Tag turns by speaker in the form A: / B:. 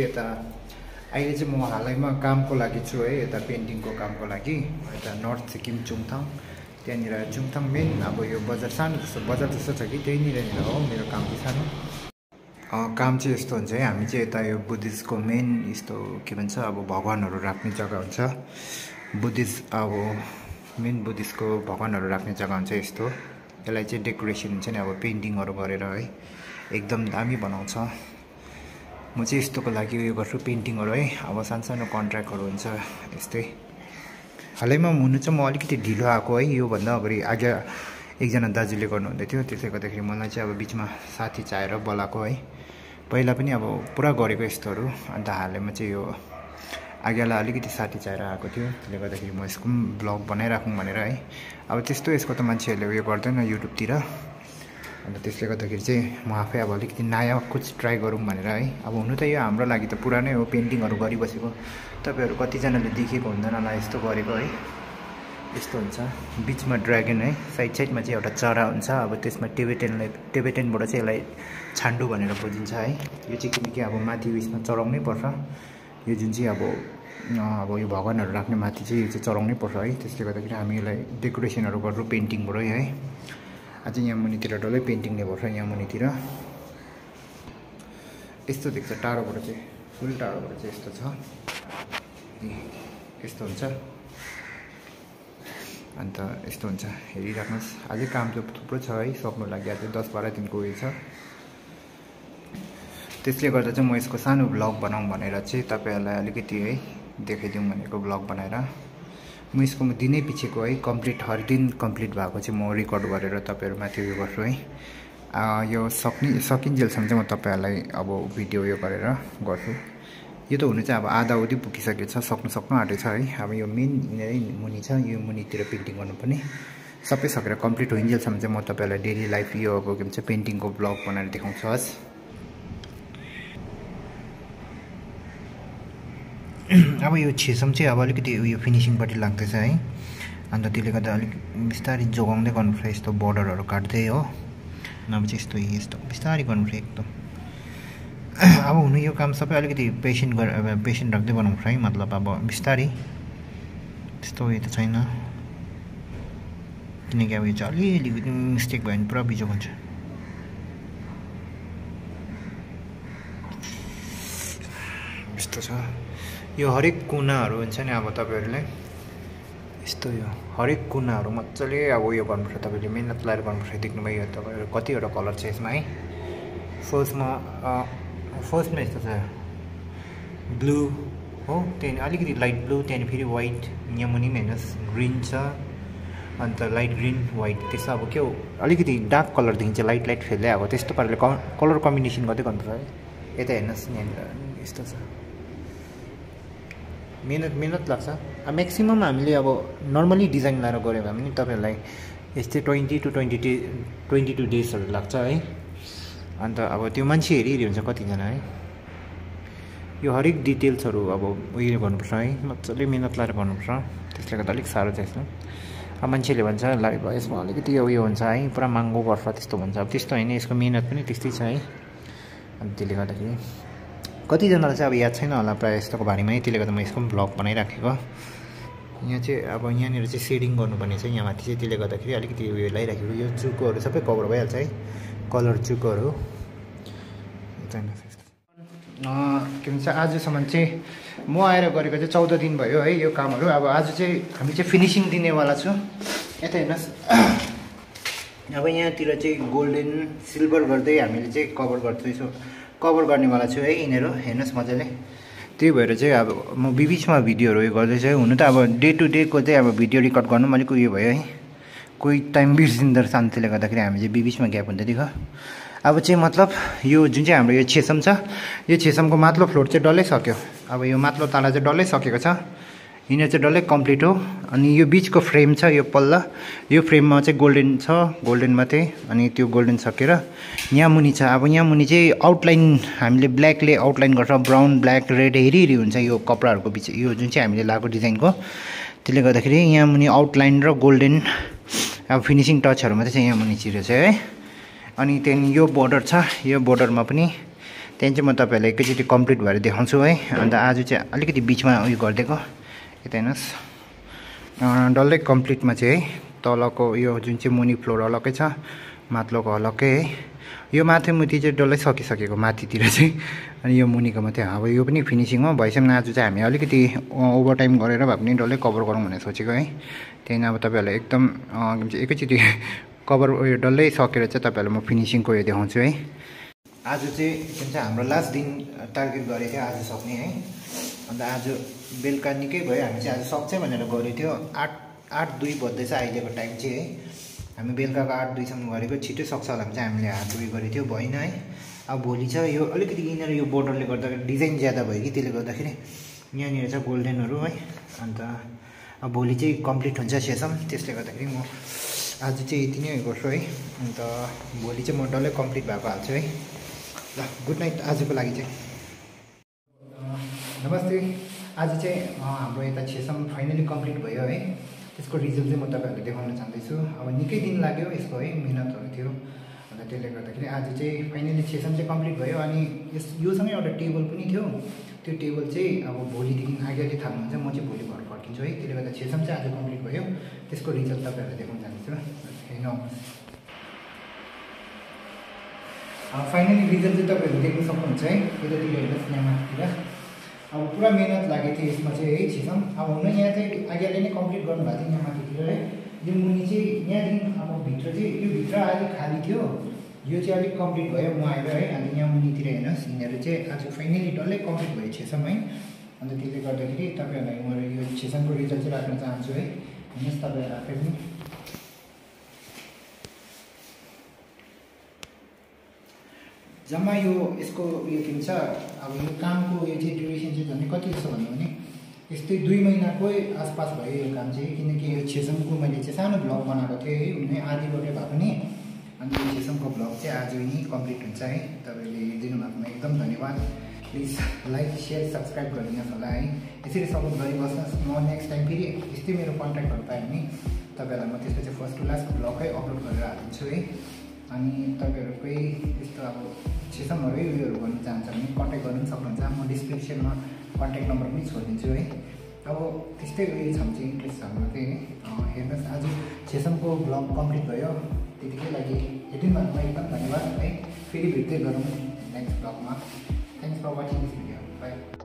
A: यता अहिले चाहिँ म हालैमा कामको लागि छु है यता पेन्टिङको कामको लागि यता नर्थ सिक्किम चुङथाङ त्यहाँनिर चुङथाङ मेन अब यो बजार सानो जस्तो बजार जस्तो छ कि त्यहीँनिर हो मेरो काम चाहिँ सानो काम चाहिँ यस्तो हुन्छ है हामी चाहिँ यता यो बुद्धिस्टको मेन यस्तो के भन्छ अब भगवानहरू राख्ने जग्गा हुन्छ बुद्धिस्ट अब मेन बुद्धिस्टको भगवानहरू राख्ने जग्गा हुन्छ यस्तो यसलाई चाहिँ डेकोरेसन हुन्छ नि अब पेन्टिङहरू गरेर है एकदम दामी बनाउँछ म चाहिँ यस्तोको लागि उयो गर्छु पेन्टिङहरू है अब सानो कन्ट्र्याक्टहरू हुन्छ यस्तै हालैमा हुनु चाहिँ म अलिकति ढिलो आएको है योभन्दा अगाडि आगे एकजना दाजुले गर्नुहुँदै थियो त्यसले गर्दाखेरि मलाई चाहिँ अब बिचमा साथी चाहिएर बोलाएको है पहिला पनि अब पुरा गरेको यस्तोहरू अन्त हालैमा चाहिँ यो आगेलाई अलिकति साथी चाहिएर आएको थियो त्यसले गर्दाखेरि म यसको पनि ब्लग बनाइराखौँ भनेर है अब त्यस्तो यसको त मान्छेहरूले उयो गर्दैन युट्युबतिर अन्त त्यसले गर्दाखेरि चाहिँ म आफै अब अलिकति नयाँ कुछ ट्राई गरौँ भनेर है अब हुनु त यो हाम्रो लागि त पुरानै हो पेन्टिङहरू गरिबसेको तपाईँहरू कतिजनाले देखेको हुँदैन होला यस्तो गरेको है यस्तो हुन्छ बिचमा ड्र्यागन है साइड साइडमा चाहिँ एउटा चरा हुन्छ अब त्यसमा टिबेटनबाट चाहिँ यसलाई छान्डु भनेर बुझिन्छ है यो चाहिँ किनकि अब माथि उयसमा चढाउनै पर्छ यो जुन चाहिँ अब यो भगवानहरू राख्ने माथि चाहिँ यो चाहिँ चढाउनै पर्छ है त्यसले गर्दाखेरि हामी यसलाई डेकोरेसनहरू गर्छौँ पेन्टिङबाटै है अझ यहाँ मुनितिर डल्लै पेन्टिङ ल्यानुपर्छ यहाँ मुनितिर यस्तो देख्छ टाढोबाट चाहिँ फुल टाढोबाट चाहिँ यस्तो छ यस्तो हुन्छ अन्त यस्तो हुन्छ हेरिराख्नुहोस् अझै काम चाहिँ थुप्रो छ है सक्नु लागि अझै 10-12 दिनको उयो छ त्यसले गर्दा चाहिँ म यसको सानो ब्लग बनाऊँ भनेर चाहिँ तपाईँहरूलाई अलिकति है देखाइदिउँ भनेको ब्लग बनाएर म यसको दिनै पछिको है कम्प्लिट हर दिन कम्प्लिट भएको चाहिँ म रेकर्ड गरेर तपाईँहरूमाथि उयो गर्छु है यो सकिन्जेलसम्म चाहिँ म तपाईँहरूलाई अब भिडियो उयो गरेर गर्छु यो त हुनु चाहिँ अब आधा उधी पुगिसकेको छ सक्नु आँटेको छ है अब यो मेन मुनि छ यो मुनितिर पेन्टिङ गर्नुपर्ने सबै सकेर कम्प्लिट हुइन्जेलसम्म चाहिँ म तपाईँहरूलाई डेली लाइफ यो अब के भन्छ पेन्टिङको ब्लग बनाएर देखाउँछु हस् अब यो छेसम चाहिँ अब अलिकति उयो फिनिसिङपट्टि लाग्दैछ है अन्त त्यसले गर्दा अलिक बिस्तारै जोगाउँदै गर्नुपर्छ यस्तो बोर्डरहरू काट्दै हो नभए चाहिँ यस्तो बिस्तारै गर्नुपर्छ एकदम अब हुनु यो काम सबै अलिकति पेसेन्ट राख्दै बनाउनुपर्छ है मतलब अब बिस्तारै त्यस्तो उयो त छैन किनकि अब यो चाहिँ अलिअलि मिस्टेक भयो भने पुरा बिजोग हुन्छ यस्तो छ यो हरेक कुनाहरू हुन्छ नि अब तपाईँहरूले यस्तो यो हरेक कुनाहरू मजाले अब उयो गर्नुपर्छ तपाईँले मेहनत लगाएर गर्नुपर्छ देख्नुभयो यो तपाईँहरू कतिवटा कलर छ यसमा है फर्स्टमा यस्तो छ ब्लू हो त्यहाँदेखि अलिकति लाइट ब्लू त्यहाँदेखि फेरि वाइट यहाँ मुनि पनि हेर्नुहोस् ग्रिन छ अन्त लाइट ग्रिन वाइट त्यस्तो अब के हो अलिकति डार्क कलरदेखि चाहिँ लाइट फेर्दै अब त्यस्तो पाराले कलर कम्बिनेसन गर्दै गर्नुपर्छ है यता हेर्नुहोस् यहाँनिर यस्तो छ मेहनत लाग्छ अब म्याक्सिमम् हामीले अब नर्मली डिजाइन लगाएर गऱ्यो भने पनि तपाईँहरूलाई यस्तै 22 डेजहरू लाग्छ है अन्त अब त्यो मान्छे हेरी हुन्छ कतिजना है यो हरेक डिटेल्सहरू अब उयो गर्नुपर्छ है मजाले मेहनत लगाएर गर्नुपर्छ त्यसले गर्दा अलिक साह्रो छ यसमा अब मान्छेले भन्छ ल यसमा अलिकति उयो हुन्छ है पुरा महँगो पर्छ त्यस्तो भन्छ अब त्यस्तो होइन यसको मेहनत पनि त्यस्तै छ है अनि त्यसले गर्दाखेरि कतिजनालाई चाहिँ अब याद छैन होला प्रायः यस्तोको बारेमा है त्यसले गर्दा म यसको पनि ब्लग बनाइराखेको यहाँ चाहिँ अब यहाँनिर चाहिँ सेडिङ गर्नुपर्ने छ यहाँ माथि चाहिँ त्यसले गर्दाखेरि अलिकति उयो लगाइराखेको यो चुकोहरू सबै कभर भइहाल्छ है कलर चुकोहरू के भन्छ आजसम्म चाहिँ म आएर गरेको चाहिँ 14 दिन भयो है यो कामहरू अब आज चाहिँ हामी चाहिँ फिनिसिङ दिनेवाला छु यता हेर्नुहोस् अब यहाँतिर चाहिँ गोल्डन सिल्भर गर्दै हामीले चाहिँ कभर गर्नेवाला छु है यिनीहरू हेर्नुहोस् मजाले त्यही भएर चाहिँ अब म बिचमा भिडियोहरू उयो गर्दैछु है हुनु त अब डे टु डेको चाहिँ अब भिडियो रेकर्ड गर्नु पनि अलिक उयो भयो है कोही टाइम बिर्सिँदो शान्तिले गर्दाखेरि हामी चाहिँ बिचमा ग्याप हुँदै थियो अब चाहिँ मतलब यो जुन चाहिँ हाम्रो यो छेसम छ यो छेसमको माथिल्लो फ्लोर चाहिँ डल्लै सक्यो अब यो माथिल्लो ताला चाहिँ डल्लै सकेको छ यिनीहरू चाहिँ डल्लै कम्प्लिट हो अनि यो बिचको फ्रेम छ यो पल्ला यो फ्रेममा चाहिँ गोल्डन छ गोल्डन मात्रै अनि त्यो गोल्डन सकेर यहाँ मुनि छ अब यहाँ मुनि चाहिँ आउटलाइन हामीले ब्ल्याकले आउटलाइन गर्छ ब्राउन ब्ल्याक रेड हेरी हुन्छ यो कपडाहरूको बिच यो जुन चाहिँ हामीले लगाएको डिजाइनको त्यसले गर्दाखेरि यहाँ मुनि आउटलाइन र गोल्डन अब फिनिसिङ टचहरू मात्रै चाहिँ यहाँ मुनि चिरेको छ है अनि त्यहाँदेखि यो बोर्डर छ यो बोर्डरमा पनि त्यहाँदेखि चाहिँ म तपाईँहरूलाई एकैचोटि कम्प्लिट भएर देखाउँछु है। अन्त आज चाहिँ अलिकति बिचमा उयो गरिदिएको यता हेर्नुहोस्, डल्लै कम्प्लिटमा चाहिँ है तलको यो जुन चाहिँ मुनि फ्लोर अलग्गै छ, माथिल्लोको अलग्गै है। यो माथि मुथि चाहिँ डल्लै सकिसकेको माथितिर चाहिँ, अनि यो मुनिको मात्रै अब यो पनि फिनिसिङ हो। भइसम्म आज चाहिँ हामी अलिकति ओभर टाइम गरेर भए पनि डल्लै कभर गरौँ भनेर सोचेको है। त्यहाँदेखि अब तपाईँहरूलाई एकदम एकैचोटि कभर उयो डल्लै सकेर चाहिँ तपाईँहरूलाई म फिनिसिङको यो देखाउँछु है। आज चाहिँ के भन्छ हाम्रो लास्ट दिन टार्गेट गरेको थियो आज सक्ने है। अन्त आज बेलुका निकै भयो, हामी चाहिँ आज सक्छ भनेर गरेको थियो। 8:02 बज्दैछ अहिलेको टाइम चाहिँ है। हामी बेलुकाको 8:02 गरेको, छिटै सक्छ होला भने चाहिँ हामीले हात उयो गरेको थियो, भएन है। अब भोलि छ यो अलिकति यिनीहरू यो बोर्डरले गर्दाखेरि डिजाइन ज्यादा भयो कि त्यसले गर्दाखेरि यहाँनिर छ गोल्डनहरू है। अन्त अब भोलि चाहिँ कम्प्लिट हुन्छ सेसम, त्यसले गर्दाखेरि म आज चाहिँ यति नै गर्छु है। अन्त भोलि चाहिँ म डल्लै कम्प्लिट भएको हाल्छु है। ल गुड नाइट आजको लागि चाहिँ। नमस्ते। आज चाहिँ हाम्रो यता सेसम फाइनली कम्प्लिट भयो है। त्यसको रिजल्ट चाहिँ म तपाईँहरूलाई देखाउन चाहँदैछु। अब निकै दिन लाग्यो यसको है, मिहिनेतहरू थियो। अन्त त्यसले गर्दाखेरि आज चाहिँ फाइनली सेसन चाहिँ कम्प्लिट भयो। अनि योसँगै एउटा टेबल पनि थियो, त्यो टेबल चाहिँ अब भोलिदेखि आगे थाल्नुहुन्छ, म चाहिँ भोलि घर फर्किन्छु है। त्यसले गर्दा सेसन चाहिँ आज कम्प्लिट भयो, त्यसको रिजल्ट तपाईँहरूलाई देखाउन चाहन्छु। हेर्नु फाइनली रिजल्ट चाहिँ तपाईँहरूले देख्न सक्नुहुन्छ है। यतातिर हेर्नुहोस्, यहाँ माथितिर अब पुरा मिहिनेत लागेको थियो यसमा चाहिँ है सेसम। अब हुन यहाँ चाहिँ आइडियाले नै कम्प्लिट गर्नुभएको थियो यहाँ माथितिर है। यो मुनि चाहिँ यहाँदेखि अब भित्र चाहिँ यो भित्र अलिक खाली थियो, यो चाहिँ अलिक कम्प्लिट भयो म आएर है। अन्त यहाँ मुनितिर हेर्नुहोस्, यिनीहरू चाहिँ आज फाइनली डल्लै कम्प्लिट भयो सेसम है। अन्त त्यसले गर्दाखेरि तपाईँहरूलाई म यो सेसमको रिजल्ट चाहिँ राख्न चाहन्छु है। हेर्नुहोस् तपाईँहरू आफै पनि जम्मा यो यसको उयो के भन्छ, अब यो कामको यो चाहिँ ड्युरेसन चाहिँ झन् कति जस्तो भन्यो भने यस्तै 2 महिनाकै आसपास भयो यो काम चाहिँ। किनकि यो सेसमको मैले चाहिँ सानो ब्लग बनाएको थिएँ है, उनी आधीबाटै भए पनि। अनि यो सेसमको ब्लग चाहिँ आज नै कम्प्लिट हुन्छ है। तपाईँले हेरिदिनु भएकोमा एकदम धन्यवाद। प्लिज लाइक सेयर सब्सक्राइब गरिदिनुहोस् होला है। यसरी सपोर्ट गरिबस्नुहोस्। म नेक्स्ट टाइम फेरि यस्तै मेरो कन्ट्याक्टहरू पाएँ भने तपाईँहरूलाई म त्यसपछि फर्स्ट टु लास्ट ब्लगै अपलोड गरेर हालिदिन्छु है। अनि तपाईँहरू कोही यस्तो अब सेसमहरू उयोहरू गर्नु चाहन्छ भने कन्ट्याक्ट गर्नु पनि सक्नुहुन्छ। म डिस्क्रिप्सनमा कन्ट्याक्ट नम्बर पनि छोडिदिन्छु है। अब त्यस्तै उयो छ भने चाहिँ इन्ट्रेस्ट छ भने चाहिँ हेर्नुहोस्। आज सेसमको ब्लग कम्प्लिट भयो, त्यतिकै लागि हेरिदिनु भएकोमा एकदम धन्यवाद है। फेरि भेट्दै गरौँ नेक्स्ट ब्लगमा। Thanks for watching this video. By.